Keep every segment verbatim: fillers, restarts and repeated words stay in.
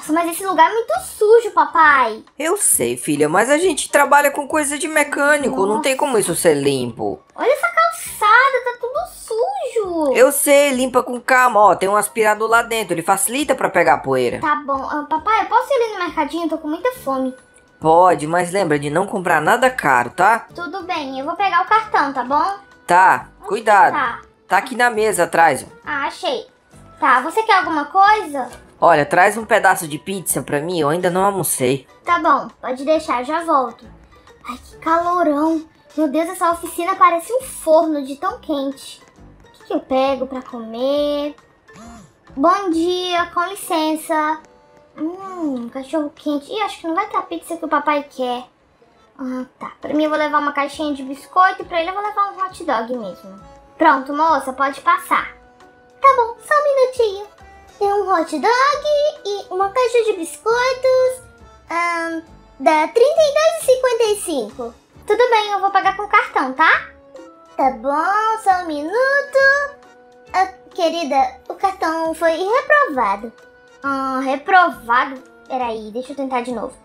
Nossa, mas esse lugar é muito sujo, papai. Eu sei, filha, mas a gente trabalha com coisa de mecânico. Nossa. Não tem como isso ser limpo. Olha essa calçada, tá tudo sujo. Eu sei, limpa com calma. Ó, tem um aspirador lá dentro, ele facilita pra pegar poeira. Tá bom. Uh, papai, eu posso ir ali no mercadinho? Tô com muita fome. Pode, mas lembra de não comprar nada caro, tá? Tudo bem, eu vou pegar o cartão, tá bom? Tá, Onde cuidado. Tá? Tá aqui na mesa atrás. Ó. Ah, achei. Tá, você quer alguma coisa? Olha, traz um pedaço de pizza pra mim, eu ainda não almocei. Tá bom, pode deixar, já volto. Ai, que calorão. Meu Deus, essa oficina parece um forno de tão quente. O que, que eu pego pra comer? Bom dia, com licença. Hum, cachorro quente. Ih, acho que não vai ter a pizza que o papai quer. Ah, tá. Pra mim eu vou levar uma caixinha de biscoito e pra ele eu vou levar um hot dog mesmo. Pronto, moça, pode passar. Tá bom, só um minutinho. Tem um hot dog e uma caixa de biscoitos. Ahn, dá trinta e dois reais e cinquenta e cinco. Tudo bem, eu vou pagar com cartão, tá? Tá bom, só um minuto. Ah, querida, o cartão foi reprovado. Ah, reprovado? Peraí, deixa eu tentar de novo.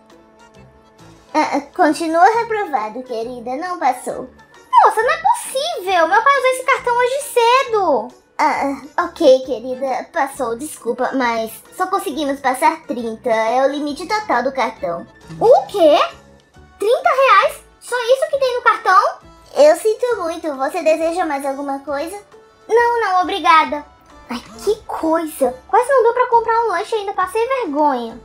Ah, continua reprovado, querida, não passou. Nossa, não é possível! Meu pai usou esse cartão hoje cedo. Ah, ok, querida, passou, desculpa, mas só conseguimos passar trinta, é o limite total do cartão. O quê? trinta reais? Só isso que tem no cartão? Eu sinto muito, você deseja mais alguma coisa? Não, não, obrigada. Ai, que coisa, quase não deu pra comprar um lanche, ainda passei vergonha.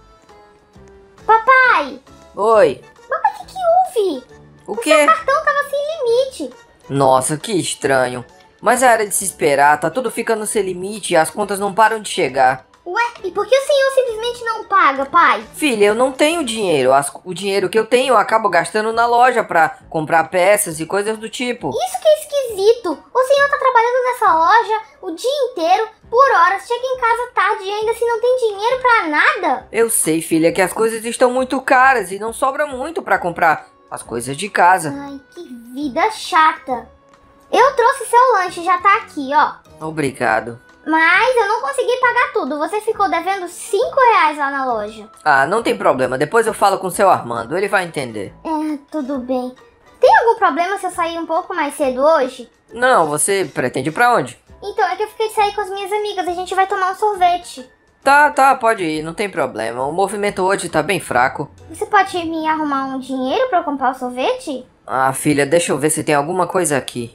Papai! Oi. Papai, o que que houve? O o quê? seu cartão tava sem limite. Nossa, que estranho. Mas é hora de se esperar, tá tudo ficando sem limite e as contas não param de chegar. Ué, e por que o senhor simplesmente não paga, pai? Filha, eu não tenho dinheiro. As, o dinheiro que eu tenho eu acabo gastando na loja pra comprar peças e coisas do tipo. Isso que é esquisito. O senhor tá trabalhando nessa loja o dia inteiro, por horas, chega em casa tarde e ainda assim não tem dinheiro pra nada? Eu sei, filha, que as coisas estão muito caras e não sobra muito pra comprar as coisas de casa. Ai, que vida chata. Eu trouxe seu lanche, já tá aqui, ó. Obrigado. Mas eu não consegui pagar tudo. Você ficou devendo cinco reais lá na loja. Ah, não tem problema. Depois eu falo com o seu Armando. Ele vai entender. É, tudo bem. Tem algum problema se eu sair um pouco mais cedo hoje? Não, você pretende ir pra onde? Então, é que eu fiquei de sair com as minhas amigas. A gente vai tomar um sorvete. Tá, tá, pode ir. Não tem problema. O movimento hoje tá bem fraco. Você pode me arrumar um dinheiro pra eu comprar o sorvete? Ah, filha, deixa eu ver se tem alguma coisa aqui.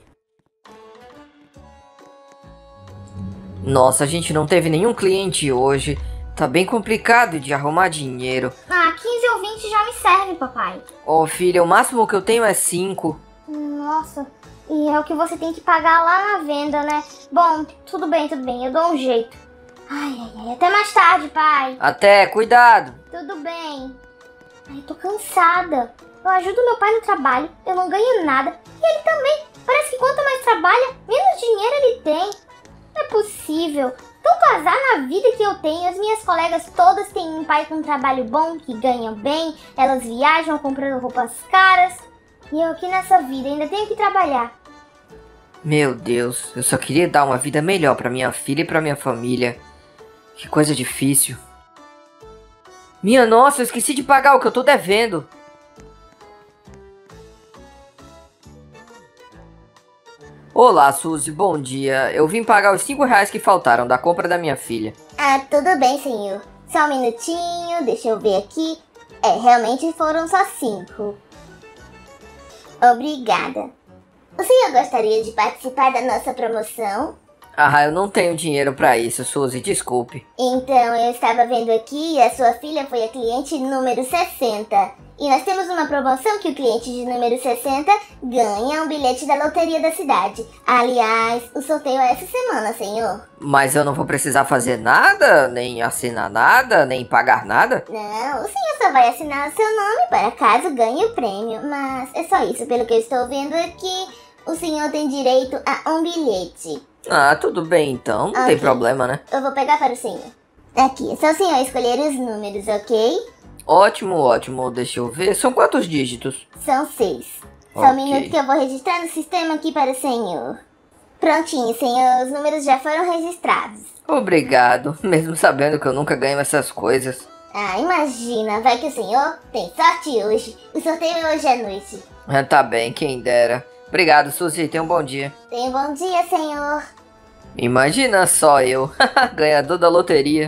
Nossa, a gente não teve nenhum cliente hoje. Tá bem complicado de arrumar dinheiro. Ah, quinze ou vinte já me serve, papai. Ô, filha, o máximo que eu tenho é cinco. Nossa, e é o que você tem que pagar lá na venda, né? Bom, tudo bem, tudo bem, eu dou um jeito. Ai, ai, ai, até mais tarde, pai. Até, cuidado. Tudo bem. Ai, tô cansada. Eu ajudo meu pai no trabalho, eu não ganho nada. E ele também. Parece que quanto mais trabalha, menos dinheiro ele tem. Não é possível. Tanto azar na vida que eu tenho. As minhas colegas todas têm um pai com um trabalho bom, que ganham bem. Elas viajam comprando roupas caras. E eu aqui nessa vida ainda tenho que trabalhar. Meu Deus, eu só queria dar uma vida melhor pra minha filha e pra minha família. Que coisa difícil. Minha nossa, eu esqueci de pagar o que eu tô devendo. Olá, Suzy, bom dia. Eu vim pagar os cinco reais que faltaram da compra da minha filha. Ah, tudo bem, senhor. Só um minutinho, deixa eu ver aqui. É, realmente foram só cinco. Obrigada. O senhor gostaria de participar da nossa promoção? Ah, eu não tenho dinheiro pra isso, Suzy, desculpe. Então, eu estava vendo aqui e a sua filha foi a cliente número sessenta. E nós temos uma promoção que o cliente de número sessenta ganha um bilhete da loteria da cidade. Aliás, o sorteio é essa semana, senhor. Mas eu não vou precisar fazer nada, nem assinar nada, nem pagar nada? Não, o senhor só vai assinar o seu nome para caso ganhe o prêmio. Mas é só isso, pelo que eu estou vendo aqui, o senhor tem direito a um bilhete. Ah, tudo bem então, não Ok. tem problema, né? Eu vou pegar para o senhor. Aqui, é só o senhor escolher os números, ok? Ótimo, ótimo, deixa eu ver, são quantos dígitos? São seis. Só Ok. um minuto que eu vou registrar no sistema aqui para o senhor. Prontinho, senhor, os números já foram registrados. Obrigado, mesmo sabendo que eu nunca ganho essas coisas. Ah, imagina, vai que o senhor tem sorte hoje. O sorteio é hoje à noite. Ah, tá bem, quem dera. Obrigado, Suzy, tenha um bom dia. Tenha um bom dia, senhor. Imagina só eu, ganhador da loteria.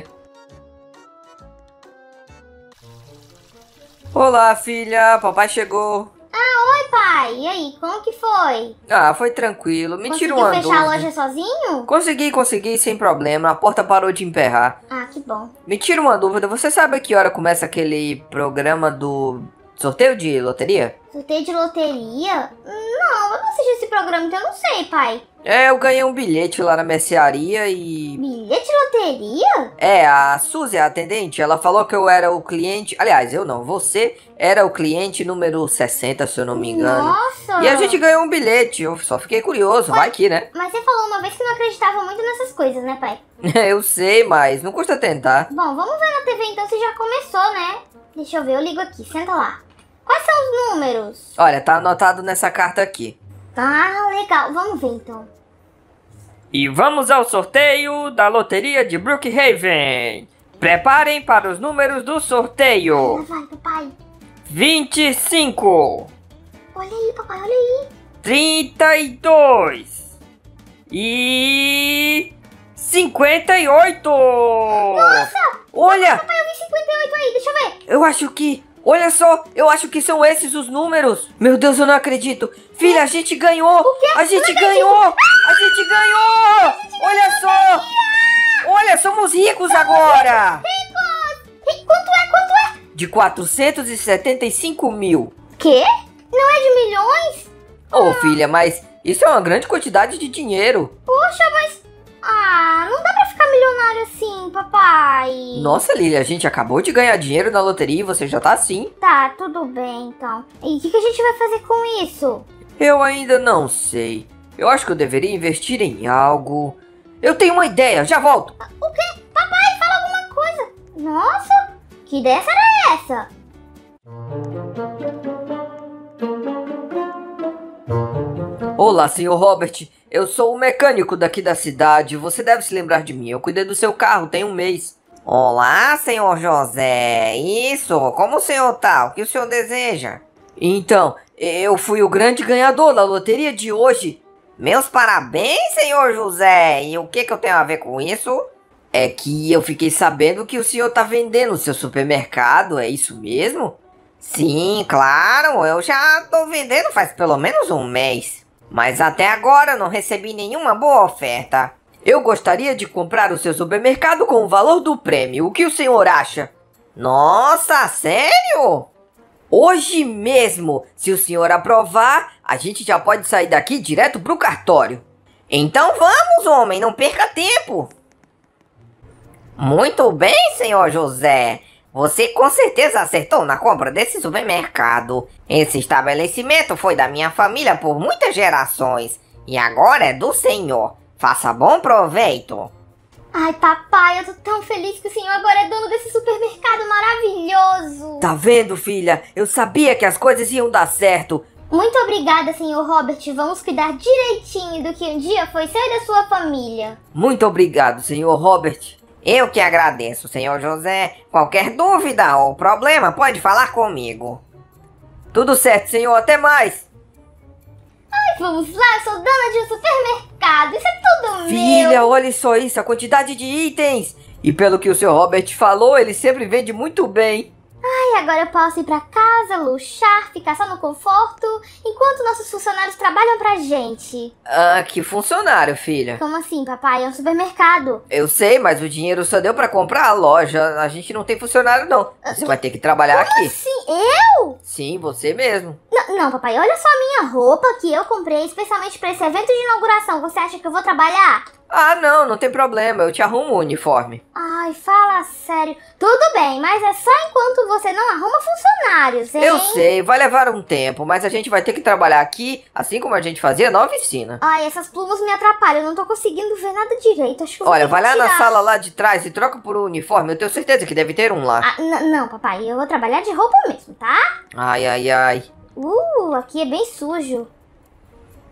Olá, filha, papai chegou. Oi, pai, e aí, como que foi? Ah, foi tranquilo, me tira Conseguiu uma fechar a dúvida. loja sozinho? Consegui, consegui, sem problema, a porta parou de emperrar. Ah, que bom. Me tira uma dúvida, você sabe a que hora começa aquele programa do sorteio de loteria? Sorteio de loteria? Não, eu não assisti esse programa, então eu não sei, pai. É, eu ganhei um bilhete lá na mercearia e... Bilhete de loteria? É, a Suzy, a atendente, ela falou que eu era o cliente... Aliás, eu não, você era o cliente número sessenta, se eu não me engano. Nossa! E a gente ganhou um bilhete, eu só fiquei curioso, vai que, né? Mas você falou uma vez que não acreditava muito nessas coisas, né, pai? Eu sei, mas não custa tentar. Bom, vamos ver na T V então se já começou, né? Deixa eu ver, eu ligo aqui, senta lá. Quais são os números? Olha, tá anotado nessa carta aqui. Ah, legal, vamos ver então. E vamos ao sorteio da loteria de Brookhaven. Preparem para os números do Lá sorteio. vai, papai. vinte e cinco, Olha aí, papai, olha aí. trinta e dois e cinquenta e oito. Nossa! Olha, Papai, eu vi cinquenta e oito aí, deixa eu ver. eu acho que... Olha só, eu acho que são esses os números. Meu Deus, eu não acredito. Filha, a gente ganhou. quê? A gente ganhou. A gente ganhou. Olha só. Olha, somos ricos agora. Ricos! Ri- Quanto é, quanto é? De quatrocentos e setenta e cinco mil. Quê? Não é de milhões? Ô, filha, mas isso é uma grande quantidade de dinheiro. Poxa, mas... Ah, não dá pra ficar milionário assim, papai. Nossa, Lilia, a gente acabou de ganhar dinheiro na loteria e você já tá assim. Tá, tudo bem então. E o que, que a gente vai fazer com isso? Eu ainda não sei. Eu acho que eu deveria investir em algo. Eu tenho uma ideia, já volto. O quê? Papai, fala alguma coisa. Nossa, que ideia será essa? Olá, senhor Robert. Eu sou o mecânico daqui da cidade. Você deve se lembrar de mim. Eu cuidei do seu carro tem um mês. Olá, senhor José. Isso, como o senhor tá? O que o senhor deseja? Então, eu fui o grande ganhador da loteria de hoje. Meus parabéns, senhor José. E o que, que eu tenho a ver com isso? É que eu fiquei sabendo que o senhor tá vendendo o seu supermercado, é isso mesmo? Sim, claro, eu já tô vendendo faz pelo menos um mês. Mas até agora eu não recebi nenhuma boa oferta. Eu gostaria de comprar o seu supermercado com o valor do prêmio. O que o senhor acha? Nossa, sério? Hoje mesmo, se o senhor aprovar, a gente já pode sair daqui direto pro cartório. Então vamos, homem, não perca tempo. Muito bem, senhor José. Você com certeza acertou na compra desse supermercado. Esse estabelecimento foi da minha família por muitas gerações. E agora é do senhor. Faça bom proveito. Ai, papai, eu tô tão feliz que o senhor agora é dono desse supermercado maravilhoso. Tá vendo, filha? Eu sabia que as coisas iam dar certo. Muito obrigada, senhor Robert. Vamos cuidar direitinho do que um dia foi seu e da sua família. Muito obrigado, senhor Robert. Eu que agradeço, senhor José. Qualquer dúvida ou problema, pode falar comigo. Tudo certo, senhor. Até mais. Ai, vamos lá, eu sou dona de um supermercado. Isso é tudo meu. Filha, olha só isso, a quantidade de itens. E pelo que o senhor Robert falou, ele sempre vende muito bem. Ai, agora eu posso ir pra casa, luxar, ficar só no conforto, enquanto nossos funcionários trabalham pra gente. Ah, que funcionário, filha. Como assim, papai? É um supermercado. Eu sei, mas o dinheiro só deu pra comprar a loja. A gente não tem funcionário, não. Você vai ter que trabalhar aqui. Sim, eu? Sim, você mesmo. Não, não, papai, olha só a minha roupa que eu comprei especialmente pra esse evento de inauguração. Você acha que eu vou trabalhar? Ah, não, não tem problema. Eu te arrumo o uniforme. Ai, fala sério. Tudo bem, mas é só enquanto você não arruma funcionários, hein? Eu sei, vai levar um tempo, mas a gente vai ter que trabalhar aqui, assim como a gente fazia na oficina. Ai, essas plumas me atrapalham. Eu não tô conseguindo ver nada direito. Acho que eu vou Olha, ter vai que lá na tirar. sala lá de trás e troca por um uniforme. Eu tenho certeza que deve ter um lá. Ah, n- não, papai, eu vou trabalhar de roupa mesmo, tá? Ai, ai, ai. Uh, aqui é bem sujo.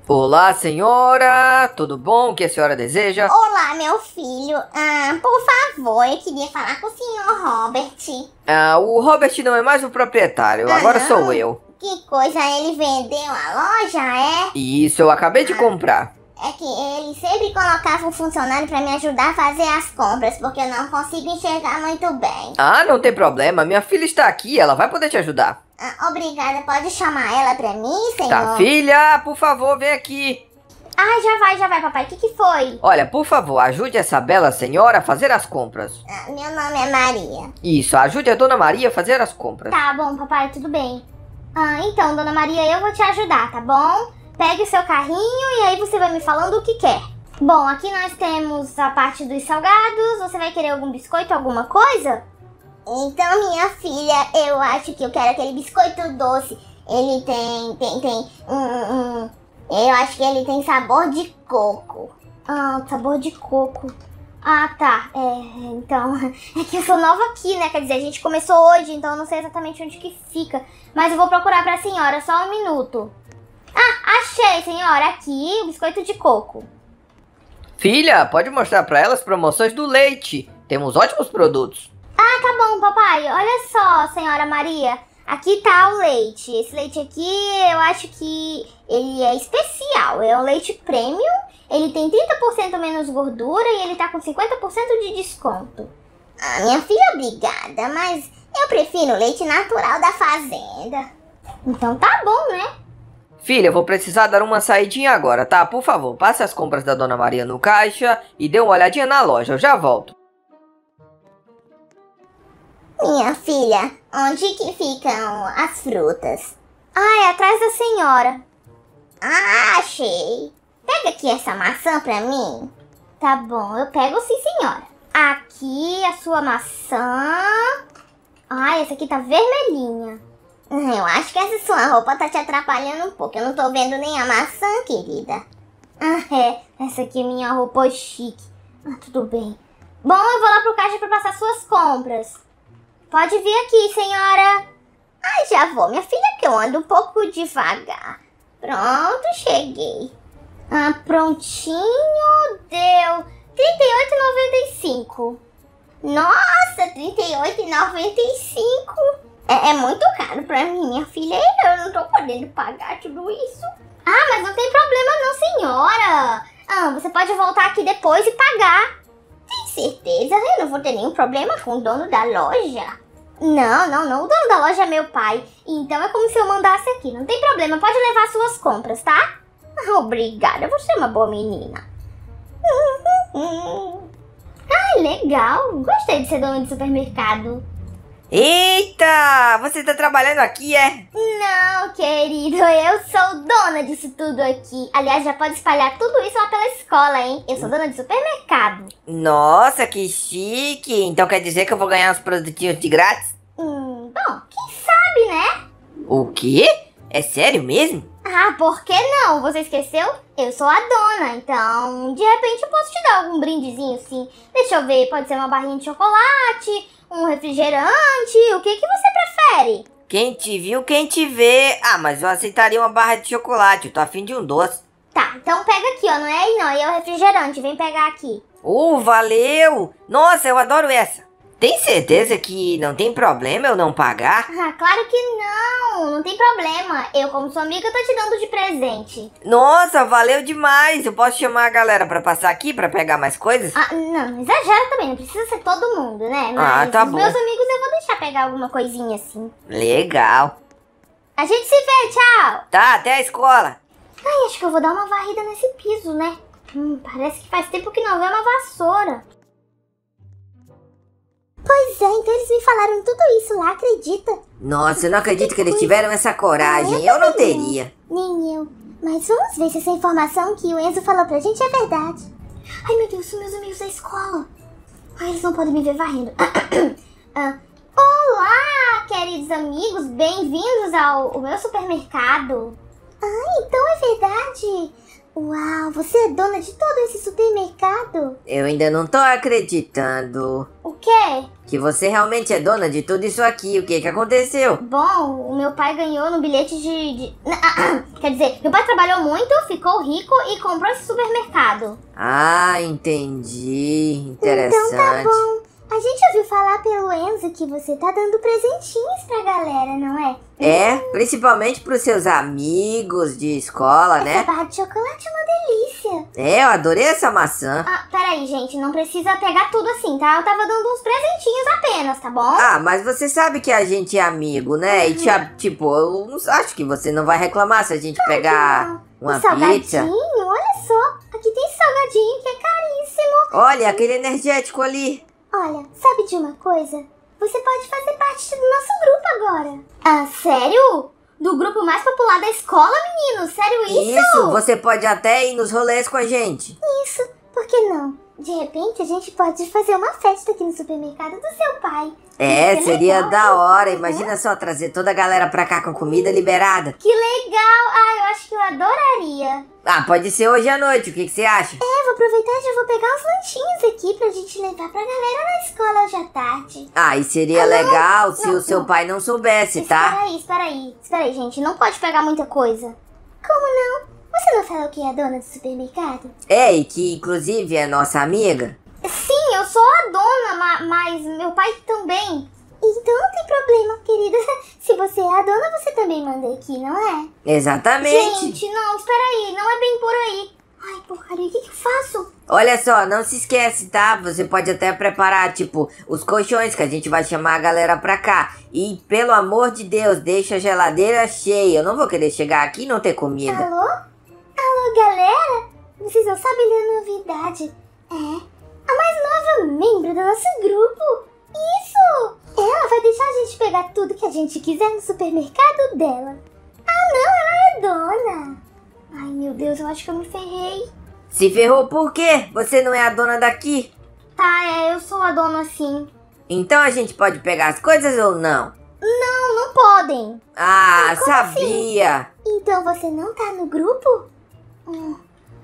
Olá, senhora! Tudo bom? O que a senhora deseja? Olá, meu filho. Ah, por favor, eu queria falar com o senhor Robert. Ah, o Robert não é mais o proprietário, agora Ah, sou eu. Que coisa, ele vendeu a loja, é? Isso, eu acabei de comprar. É que ele sempre colocava um funcionário pra me ajudar a fazer as compras, porque eu não consigo enxergar muito bem. Ah, não tem problema, minha filha está aqui, ela vai poder te ajudar. Ah, obrigada, pode chamar ela pra mim, senhor? Tá, filha, por favor, vem aqui. Ah, já vai, já vai, papai. O que que foi? Olha, por favor, ajude essa bela senhora a fazer as compras. Ah, meu nome é Maria. Isso, ajude a dona Maria a fazer as compras. Tá bom, papai, tudo bem. Ah, então, dona Maria, eu vou te ajudar, tá bom? Pegue o seu carrinho e aí você vai me falando o que quer. Bom, aqui nós temos a parte dos salgados. Você vai querer algum biscoito, alguma coisa? Então, minha filha, eu acho que eu quero aquele biscoito doce. Ele tem, tem, tem, um, um, eu acho que ele tem sabor de coco. Ah, sabor de coco. Ah, tá. É, então, é que eu sou nova aqui, né? Quer dizer, a gente começou hoje, então eu não sei exatamente onde que fica. Mas eu vou procurar pra senhora, só um minuto. Ah, achei, senhora. Aqui, o biscoito de coco. Filha, pode mostrar para ela as promoções do leite. Temos ótimos produtos. Ah, tá bom, papai. Olha só, senhora Maria. Aqui tá o leite. Esse leite aqui, eu acho que ele é especial. É um leite premium. Ele tem trinta por cento menos gordura e ele tá com cinquenta por cento de desconto. Ah, minha filha, obrigada, mas eu prefiro o leite natural da fazenda. Então tá bom, né? Filha, eu vou precisar dar uma saidinha agora, tá? Por favor, passe as compras da dona Maria no caixa e dê uma olhadinha na loja. Eu já volto. Minha filha, onde que ficam as frutas? Ah, é atrás da senhora. Ah, achei. Pega aqui essa maçã pra mim. Tá bom, eu pego sim, senhora. Aqui a sua maçã. Ah, essa aqui tá vermelhinha. Eu acho que essa sua roupa tá te atrapalhando um pouco. Eu não tô vendo nem a maçã, querida. Ah, é. Essa aqui é minha roupa chique. Ah, tudo bem. Bom, eu vou lá pro caixa pra passar suas compras. Pode vir aqui, senhora. Ai, já vou, minha filha, que eu ando um pouco devagar. Pronto, cheguei. Ah, prontinho. Deu trinta e oito reais e noventa e cinco centavos. Nossa, trinta e oito reais e noventa e cinco centavos. É, é muito caro pra mim, minha filha. Eu não tô podendo pagar tudo isso. Ah, mas não tem problema não, senhora. Ah, você pode voltar aqui depois e pagar. Tem certeza? Eu não vou ter nenhum problema com o dono da loja. Não, não, não. O dono da loja é meu pai. Então é como se eu mandasse aqui. Não tem problema. Pode levar suas compras, tá? Obrigada. Você é uma boa menina. Ai, legal. Gostei de ser dona de supermercado. Eita! Você tá trabalhando aqui, é? Não, querido. Eu sou dona disso tudo aqui. Aliás, já pode espalhar tudo isso lá pela escola, hein? Eu sou dona de supermercado. Nossa, que chique! Então quer dizer que eu vou ganhar uns produtinhos de grátis? Hum, bom, quem sabe, né? O quê? É sério mesmo? Ah, por que não? Você esqueceu? Eu sou a dona, então de repente eu posso te dar algum brindezinho, sim. Deixa eu ver, pode ser uma barrinha de chocolate, um refrigerante, o que que você prefere? Quem te viu, quem te vê. Ah, mas eu aceitaria uma barra de chocolate, eu tô afim de um doce. Tá, então pega aqui, ó, não é aí não, aí é o refrigerante, vem pegar aqui. Oh, valeu! Nossa, eu adoro essa. Tem certeza que não tem problema eu não pagar? Ah, claro que não, não tem problema. Eu, como sua amiga, tô te dando de presente. Nossa, valeu demais. Eu posso chamar a galera pra passar aqui pra pegar mais coisas? Ah, não, não exagera também, não precisa ser todo mundo, né? Mas Ah, tá os bom. meus amigos eu vou deixar pegar alguma coisinha assim. Legal. A gente se vê, tchau! Tá, até a escola. Ai, acho que eu vou dar uma varrida nesse piso, né? Hum, parece que faz tempo que não vê uma vassoura. Pois é, então eles me falaram tudo isso lá, acredita? Nossa, eu não acredito que eles tiveram essa coragem. Eu não teria. Nem eu. Mas vamos ver se essa informação que o Enzo falou pra gente é verdade. Ai, meu Deus, são meus amigos da escola. Ai, eles não podem me ver varrendo. Ah, olá, queridos amigos, bem-vindos ao, ao meu supermercado. Ah, então é verdade. Uau, você é dona de todo esse supermercado? Eu ainda não tô acreditando. O quê? Que você realmente é dona de tudo isso aqui. O que que aconteceu? Bom, o meu pai ganhou no bilhete de... de... Quer dizer, meu pai trabalhou muito, ficou rico e comprou esse supermercado. Ah, entendi. Interessante. Então tá bom. A gente ouviu falar pelo Enzo que você tá dando presentinhos pra galera, não é? É, principalmente pros seus amigos de escola, Essa né? barra de chocolate é uma delícia. É, eu adorei essa maçã. Ah, peraí, gente, não precisa pegar tudo assim, tá? Eu tava dando uns presentinhos apenas, tá bom? Ah, mas você sabe que a gente é amigo, né? E tia- tipo, eu não- acho que você não vai reclamar se a gente pegar uma um salgadinho, pizza. olha só. Aqui tem salgadinho que é caríssimo. Olha, aquele energético ali. Olha, sabe de uma coisa? Você pode fazer parte do nosso grupo agora. Ah, sério? Do grupo mais popular da escola, menino? Sério isso? Isso, você pode até ir nos rolês com a gente. Isso, por que não? De repente a gente pode fazer uma festa aqui no supermercado do seu pai. É, Que seria legal. da hora. Imagina só trazer toda a galera pra cá com comida liberada. Que legal! Ah, eu acho que eu adoraria. Ah, pode ser hoje à noite, o que que você acha? É, vou aproveitar e já vou pegar uns lanchinhos aqui pra gente levar pra galera na escola hoje à tarde. Ah, e seria legal se não, o seu não. pai não soubesse, Espera tá? aí, espera aí. Espera aí, gente. Não pode pegar muita coisa. Como não? Você não falou que é a dona do supermercado? É, e que inclusive é nossa amiga. Sim, eu sou a dona, ma- mas meu pai também. Então não tem problema, querida. Se você é a dona, você também manda aqui, não é? Exatamente. Gente, não, espera aí. Não é bem por aí. Ai, porcaria, o que que eu faço? Olha só, não se esquece, tá? Você pode até preparar, tipo, os colchões que a gente vai chamar a galera pra cá. E, pelo amor de Deus, deixa a geladeira cheia. Eu não vou querer chegar aqui e não ter comida. Alô? Alô, galera? Vocês não sabem da novidade. É a mais nova membro do nosso grupo. Isso! Ela vai deixar a gente pegar tudo que a gente quiser no supermercado dela. Ah, não, ela é dona. Ai, meu Deus, eu acho que eu me ferrei. Se ferrou por quê? Você não é a dona daqui? Tá, é, eu sou a dona sim. Então a gente pode pegar as coisas ou não? Não, não podem. Ah, sabia! Então você não tá no grupo? Hum.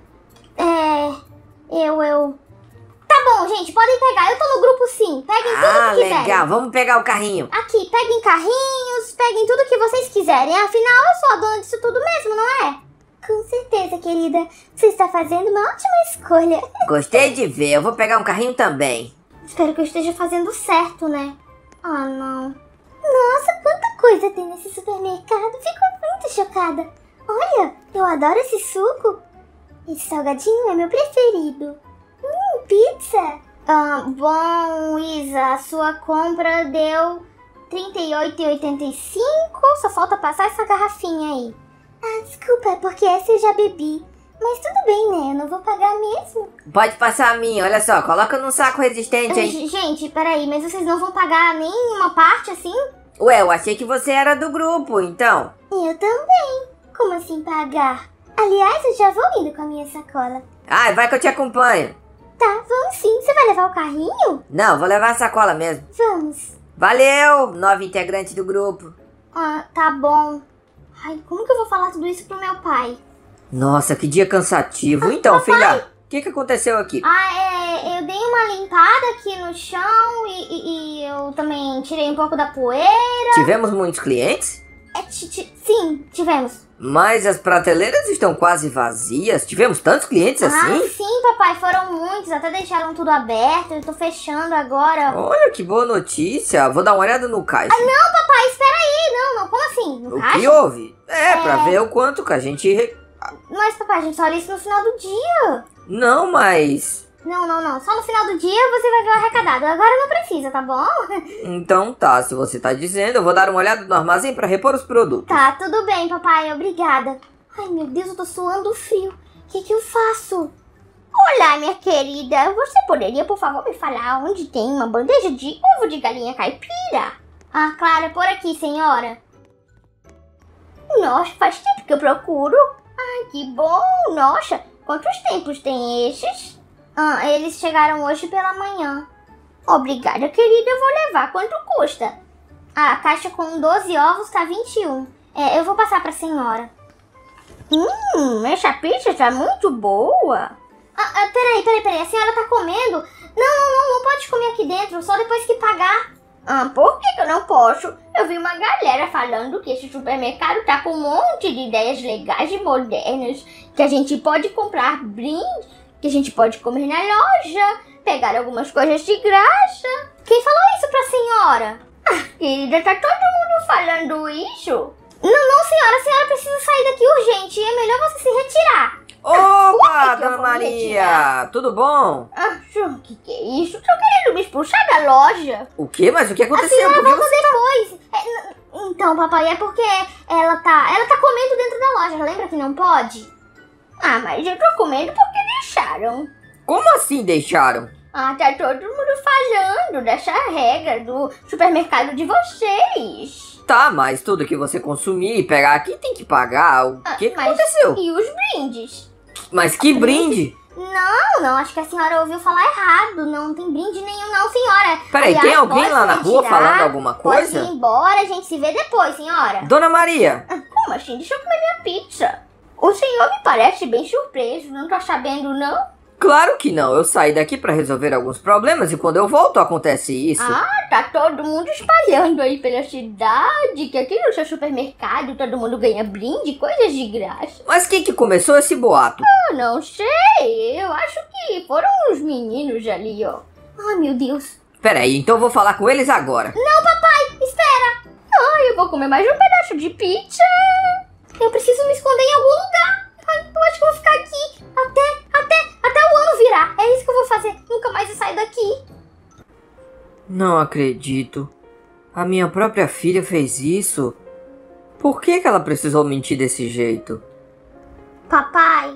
É, eu, eu... Tá bom, gente, podem pegar. Eu tô no grupo sim. Peguem tudo Ah, que quiserem. legal. Vamos pegar o carrinho. Aqui, peguem carrinhos, peguem tudo que vocês quiserem. Afinal, eu sou a dona disso tudo mesmo, não é? Com certeza, querida. Você está fazendo uma ótima escolha. Gostei de ver. Eu vou pegar um carrinho também. Espero que eu esteja fazendo certo, né? Ah, não. Nossa, quanta coisa tem nesse supermercado. Fico muito chocada. Olha, eu adoro esse suco. Esse salgadinho é meu preferido. Hum, pizza. Ah, bom, Isa, a sua compra deu trinta e oito reais e oitenta e cinco centavos. Só falta passar essa garrafinha aí. Ah, desculpa, é porque essa eu já bebi. Mas tudo bem, né? Eu não vou pagar mesmo. Pode passar a minha. Olha só, coloca num saco resistente aí. G- Gente, peraí, mas vocês não vão pagar nenhuma parte assim? Ué, eu achei que você era do grupo, então. Eu também. Como assim pagar? Aliás, eu já vou indo com a minha sacola. Ai, vai que eu te acompanho. Tá, vamos sim. Você vai levar o carrinho? Não, vou levar a sacola mesmo. Vamos. Valeu, nova integrante do grupo. Ah, tá bom. Ai, como que eu vou falar tudo isso pro meu pai? Nossa, que dia cansativo. Então, filha, o que que aconteceu aqui? Ah, é, eu dei uma limpada aqui no chão e, e- e eu também tirei um pouco da poeira. Tivemos muitos clientes? É, ti- ti- sim, tivemos. Mas as prateleiras estão quase vazias. Tivemos tantos clientes Ah, assim? sim, papai, foram muitos. Até deixaram tudo aberto. Eu tô fechando agora. Olha que boa notícia. Vou dar uma olhada no caixa. Não, papai, espera aí. Não, não, como assim? No O caixa? que houve? É, pra ver o quanto que a gente... re- Mas, papai, a gente só olha isso no final do dia. Não, mas... Não, não, não. Só no final do dia você vai ver o arrecadado. Agora não precisa, tá bom? Então tá, se você tá dizendo, eu vou dar uma olhada no armazém pra repor os produtos. Tá, tudo bem, papai. Obrigada. Ai, meu Deus, eu tô suando frio. O que que eu faço? Olá, minha querida. Você poderia, por favor, me falar onde tem uma bandeja de ovo de galinha caipira? Ah, claro, é por aqui, senhora. Nossa, faz tempo que eu procuro. Ai, que bom. Nossa, quantos tempos tem esses? Ah, eles chegaram hoje pela manhã. Obrigada, querida. Eu vou levar. Quanto custa? A caixa com doze ovos tá vinte e um. É, eu vou passar pra senhora. Hum, essa pizza tá muito boa. Ah, ah, peraí, peraí, peraí. A senhora tá comendo? Não, não, não, não pode comer aqui dentro, só depois que pagar. Ah, por que que eu não posso? Eu vi uma galera falando que esse supermercado tá com um monte de ideias legais e modernas. Que a gente pode comprar brindes, que a gente pode comer na loja, pegar algumas coisas de graça. Quem falou isso pra senhora? Ah, querida, tá todo mundo falando isso? Não, não, senhora, a senhora precisa sair daqui urgente. É melhor você se retirar. Opa, que que eu Dona vou Maria, retirar? tudo bom? Ah, o que que é isso? Tô querendo me expulsar da loja. O quê? Mas o que A aconteceu? senhora Por que volta depois. É, n- então, papai, é porque ela tá, ela tá comendo dentro da loja. Lembra que não pode? Ah, mas eu tô comendo porque deixaram. Como assim deixaram? Ah, tá todo mundo falando dessa regra do supermercado de vocês. Tá, mas tudo que você consumir e pegar aqui tem que pagar. O Ah, que, que mas aconteceu? E os brindes? Mas que brinde! Não, não, acho que a senhora ouviu falar errado. Não tem brinde nenhum, não, senhora. Peraí, Aliás, tem alguém pode lá na rua retirar, falando alguma Pode ir coisa? embora, a gente se vê depois, senhora. Dona Maria! Ah, como assim? Deixa eu comer minha pizza. O senhor me parece bem surpreso, não tá sabendo não? Claro que não, eu saí daqui pra resolver alguns problemas e quando eu volto acontece isso. Ah, tá todo mundo espalhando aí pela cidade que aqui no seu supermercado todo mundo ganha brinde, coisas de graça. Mas quem que começou esse boato? Eu não sei, eu acho que foram os meninos ali, ó. Ai, meu Deus. Peraí, então eu vou falar com eles agora. Não, papai, espera. Ai, eu vou comer mais um pedaço de pizza. Eu preciso me esconder em algum lugar. Ai, eu acho que eu vou ficar aqui até, até, até o ano virar. É isso que eu vou fazer. Nunca mais eu saio daqui. Não acredito. A minha própria filha fez isso? Por que que ela precisou mentir desse jeito? Papai,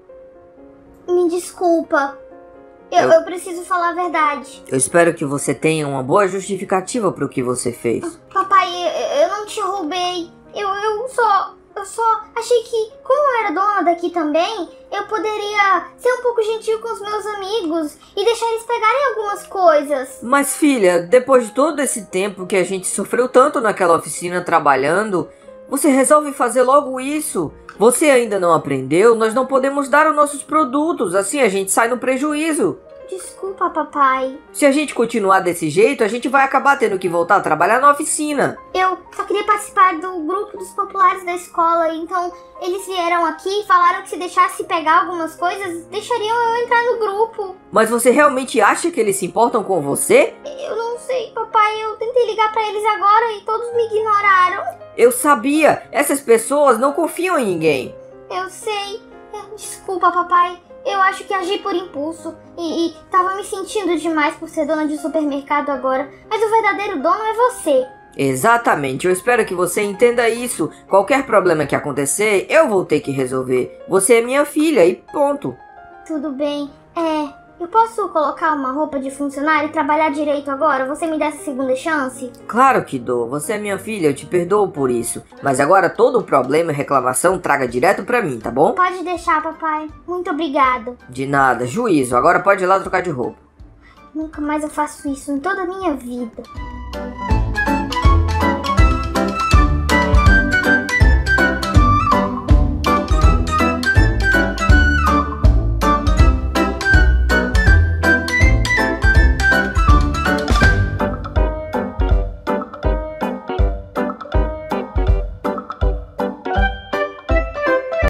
me desculpa. Eu, Eu- eu preciso falar a verdade. Eu espero que você tenha uma boa justificativa para o que você fez. Papai, eu, eu não te roubei. Eu, eu só... Eu só achei que, como eu era dona daqui também, eu poderia ser um pouco gentil com os meus amigos e deixar eles pegarem algumas coisas. Mas filha, depois de todo esse tempo que a gente sofreu tanto naquela oficina trabalhando, você resolve fazer logo isso. Você ainda não aprendeu? Nós não podemos dar os nossos produtos, assim a gente sai no prejuízo. Desculpa, papai. Se a gente continuar desse jeito, a gente vai acabar tendo que voltar a trabalhar na oficina. Eu só queria participar do grupo dos populares da escola, então eles vieram aqui e falaram que se deixasse pegar algumas coisas, deixariam eu entrar no grupo. Mas você realmente acha que eles se importam com você? Eu não sei, papai, eu tentei ligar pra eles agora e todos me ignoraram. Eu sabia! Essas pessoas não confiam em ninguém. Eu sei. É, Desculpa, papai. Eu acho que agi por impulso e, e tava me sentindo demais por ser dona de supermercado agora. Mas o verdadeiro dono é você. Exatamente, eu espero que você entenda isso. Qualquer problema que acontecer, eu vou ter que resolver. Você é minha filha e ponto. Tudo bem. É, eu posso colocar uma roupa de funcionário e trabalhar direito agora? Você me dá essa segunda chance? Claro que dou, você é minha filha, eu te perdoo por isso. Mas agora todo o problema e reclamação traga direto pra mim, tá bom? Pode deixar, papai. Muito obrigado. De nada, juízo, agora pode ir lá trocar de roupa. Nunca mais eu faço isso em toda a minha vida.